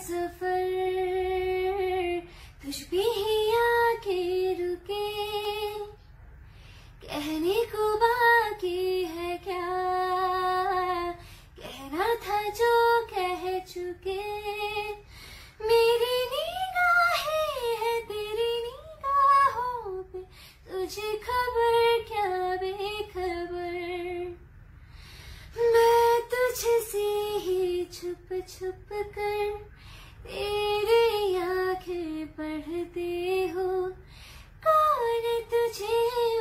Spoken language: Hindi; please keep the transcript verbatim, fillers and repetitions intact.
सफर तुझ पे ही आके रुके, कहने को बाकी है क्या, कहना था जो कह चुके। मेरी निगाहें है तेरी निगाहों पे, तुझे खबर क्या बेखबर। मैं तुझसे ही छुप छुप कर तेरी आंखें पढ़ते हो, कौन तुझे